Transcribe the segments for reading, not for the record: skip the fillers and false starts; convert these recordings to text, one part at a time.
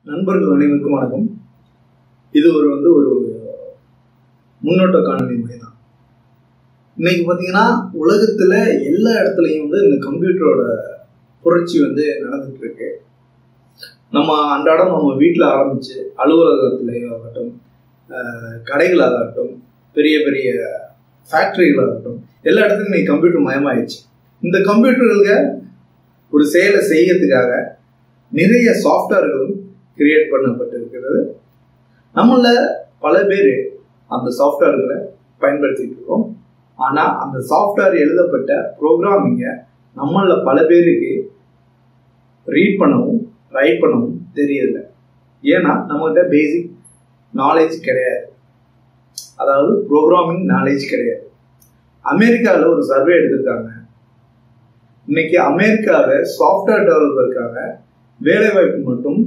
நண்பர்கள் அனைவருக்கும் வணக்கம். இது ஒரு முன்னோட்ட காணொலி முறை தான். இன்னைக்கு பார்த்தீங்கன்னா உலகத்தில் எல்லா இடத்துலையும் இந்த கம்ப்யூட்டரோட புரட்சி நடந்துட்டு இருக்கு. நம்ம அன்றாடம் நம்ம வீட்டில் ஆரம்பிச்சு அலுவலகத்திலேயே ஆகட்டும், கடைகளாகட்டும், பெரிய பெரிய ஃபேக்டரிகளாகட்டும், எல்லா இடத்துலையும் இன்னைக்கு கம்ப்யூட்டர் மயமாயிடுச்சு. இந்த கம்ப்யூட்டர்களுக்கு ஒரு செயலை செய்யறதுக்காக நிறைய சாஃப்ட்வேர்களும் கிரியேட் பண்ணப்பட்டிருக்கிறது. நம்மள பல பேர் அந்த சாஃப்ட்வேர்களை பயன்படுத்திட்டு இருக்கோம். ஆனால் அந்த சாஃப்ட்வேர் எழுதப்பட்ட ப்ரோக்ராமிங்கை நம்மள பல பேருக்கு ரீட் பண்ணவும் ரைட் பண்ணவும் தெரியல. ஏன்னா நம்மகிட்ட பேசிக் நாலேஜ் கிடையாது, அதாவது ப்ரோக்ராமிங் நாலேஜ் கிடையாது. அமெரிக்காவில் ஒரு சர்வே எடுத்திருக்காங்க. இன்னைக்கு அமெரிக்காவில் சாஃப்ட்வேர் டெவலப்பருக்காக வேலைவாய்ப்பு மட்டும்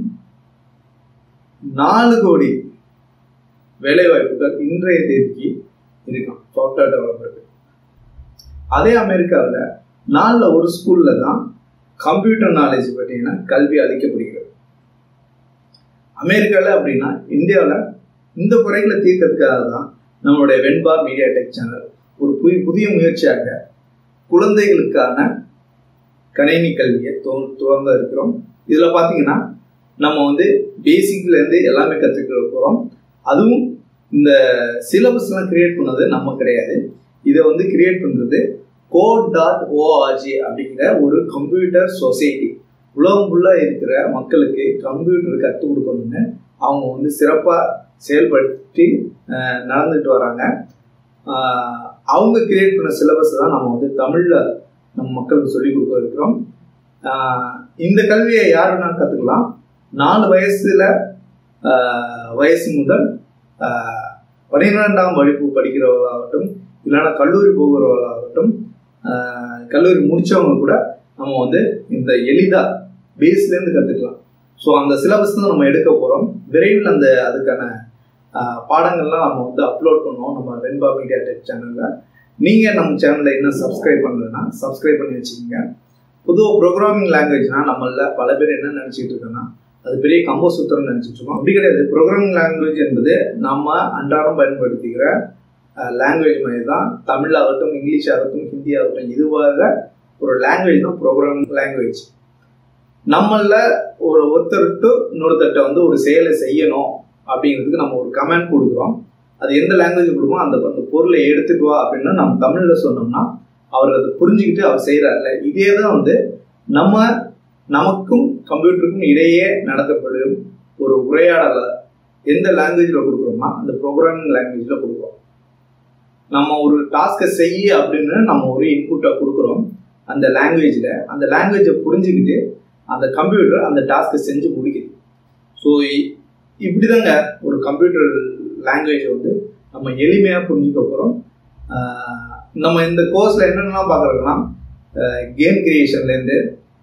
4 கோடி வேலைவாய்ப்புகள் இன்றைய தேதிக்கு இருக்கான் சாஃப்ட்வேர் டெவலப்பருக்கு. அதே அமெரிக்காவில் 4ல் 1 ஸ்கூல்ல தான் கம்ப்யூட்டர் நாலேஜ் பற்றின கல்வி அளிக்கப்படுகிறது. அமெரிக்காவில் அப்படின்னா இந்தியாவில் இந்த குறைகளை தீர்க்கிறதுக்காக தான் நம்மளுடைய வெண்பா மீடியா டெக் சேனல் ஒரு புதிய முயற்சியாக குழந்தைகளுக்கான கணினி கல்வியை துவங்க இருக்கிறோம். இதில் பார்த்தீங்கன்னா நம்ம பேசிக்லேருந்து எல்லாமே கற்றுக்க போகிறோம். அதுவும் இந்த சிலபஸ்லாம் கிரியேட் பண்ணது நம்ம கிடையாது. இதை கிரியேட் பண்ணுறது code.org அப்படிங்கிற ஒரு கம்ப்யூட்டர் சொசைட்டி. உலகம் ஃபுல்லாக இருக்கிற மக்களுக்கு கம்ப்யூட்டர் கற்றுக் கொடுக்கணும்னு அவங்க சிறப்பாக செயல்படுத்தி நடந்துட்டு வராங்க. அவங்க கிரியேட் பண்ண சிலபஸ் தான் நம்ம தமிழில் நம்ம மக்களுக்கு சொல்லிக் கொடுக்க இருக்கிறோம். இந்த கல்வியை யார் வேணாலும் கற்றுக்கலாம். 4 வயசு முதல் 12ஆம் வகுப்பு படிக்கிறவர்களாகட்டும், இல்லைன்னா கல்லூரி போகிறவர்களாகட்டும், கல்லூரி முடித்தவங்க கூட நம்ம இந்த எளிதாக பேஸ்லேருந்து கற்றுக்கலாம். ஸோ அந்த சிலபஸ் தான் நம்ம எடுக்க போகிறோம். விரைவில் அதுக்கான பாடங்கள்லாம் நம்ம அப்லோட் பண்ணுவோம் நம்ம வெண்பா மீடியா டெக் சேனலில். நீங்கள் நம்ம சேனலில் இன்னும் சப்ஸ்கிரைப் பண்ணலைன்னா சப்ஸ்கிரைப் பண்ணி வச்சுக்கோங்க. பொதுவாக ப்ரோக்ராமிங் லாங்குவேஜ்னால் நம்மள பல பேர் என்ன நினச்சிட்டு இருக்கோன்னா அது பெரிய கம்போசூத்திரம் நினச்சிட்டு இருக்கோம். அப்படி கிடையாது. ப்ரோக்ராமிங் லாங்குவேஜ் என்பது நம்ம அன்றாடம் பயன்படுத்திக்கிற லாங்குவேஜ் மாதிரி தான். தமிழ் ஆகட்டும், இங்கிலீஷ் ஆகட்டும், ஹிந்தி ஆகட்டும், இதுவாக ஒரு லாங்குவேஜ் தான் ப்ரோக்ராமிங் லாங்குவேஜ். நம்மள ஒருத்தருக்கு இன்னொருத்தட்ட ஒரு செயலை செய்யணும் அப்படிங்கிறதுக்கு நம்ம ஒரு கமெண்ட் கொடுக்குறோம். அது எந்த லாங்குவேஜ் கொடுக்குமோ அந்த பொருளை எடுத்துட்டு வா அப்படின்னு நம்ம தமிழில் சொன்னோம்னா அவர் அதை புரிஞ்சுக்கிட்டு அவர் செய்கிறார்ல. இதே தான் நமக்கும் கம்ப்யூட்டருக்கும் இடையே நடத்தப்படும் ஒரு உரையாடலை எந்த லாங்குவேஜில் கொடுக்குறோம்னா அந்த ப்ரோக்ராமிங் லாங்குவேஜில் கொடுக்குறோம். நம்ம ஒரு டாஸ்கை செய்ய அப்படின்னு நம்ம ஒரு இன்புட்டை கொடுக்குறோம் அந்த லாங்குவேஜில். அந்த லாங்குவேஜை புரிஞ்சுக்கிட்டு அந்த கம்ப்யூட்டர் அந்த டாஸ்கை செஞ்சு முடிக்குது. ஸோ இப்படி தாங்க ஒரு கம்ப்யூட்டர் லாங்குவேஜை நம்ம எளிமையாக புரிஞ்சுக்க போகிறோம். நம்ம இந்த கோர்ஸில் என்னென்னலாம் பார்க்குறோம்னா கேம் கிரியேஷன்லேருந்து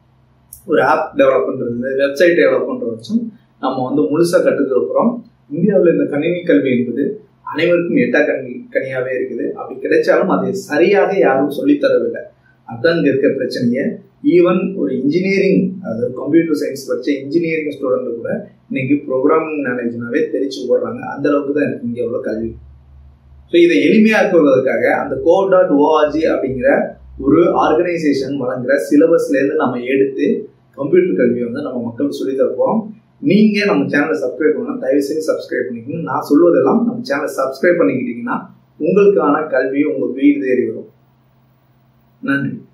ஒரு ஆப் டெவலப் பண்ணுறது, வெப்சைட் டெவலப் பண்ணுறது வச்சும் நம்ம முழுசாக கற்றுக்க போகிறோம். இந்தியாவில் இந்த கணினி கல்வி என்பது அனைவருக்கும் எட்டா கனியாகவே இருக்குது. அப்படி கிடைச்சாலும் அதை சரியாக யாரும் சொல்லித்தரவில்லை. அதுதான் இங்கே இருக்க பிரச்சனையே. ஈவன் ஒரு இன்ஜினியரிங், அதாவது கம்ப்யூட்டர் சயின்ஸ் படித்த இன்ஜினியரிங் ஸ்டூடெண்ட் கூட இன்னைக்கு ப்ரோக்ராமிங் நாலேஜ்னாவே தெரிச்சு போடுறாங்க. அந்த அளவுக்கு தான் எனக்கு இங்கே உள்ள கல்வி. ஸோ இதை எளிமையாக்குவதற்காக அந்த code.org அப்படிங்கிற ஒரு ஆர்கனைசேஷன் வழங்குகிற சிலபஸ்லேருந்து நம்ம எடுத்து கம்ப்யூட்டர் கல்வியை நம்ம மக்களுக்கு சொல்லித் தரப்போம். நீங்கள் நம்ம சேனலை சப்ஸ்கிரைப் பண்ணால் தயவுசெய்து சப்ஸ்கிரைப் பண்ணிக்கணும். நான் சொல்வதெல்லாம் நம்ம சேனலை சப்ஸ்கிரைப் பண்ணிக்கிட்டீங்கன்னா உங்களுக்கான கல்வியை உங்கள் வீடு தேடி வரும். நன்றி.